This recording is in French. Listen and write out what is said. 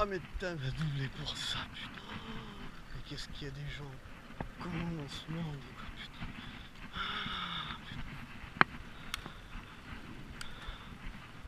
Ah mais putain, elle va doubler pour ça, putain. Mais qu'est-ce qu'il y a des gens? Comment on se ment?